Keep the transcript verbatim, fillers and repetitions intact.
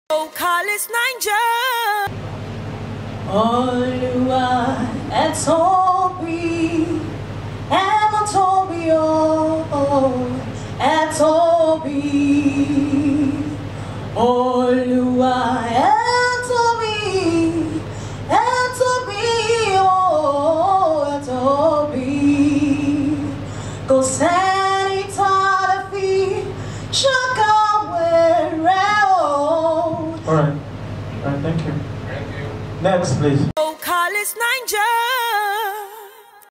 Oh, Carlos Ninja. Olúwa ẹ tóbi, ẹ mọ́ tóbi o, ẹ tóbi. Olúwa ẹ tóbi, ẹ tóbi o, ẹ tóbi. Kò sẹ́ni tá lè fi ṣàkàwé rẹ̀ o. All right. All right, thank you. Thank you. Next, please. Oh, Carlos Ninja.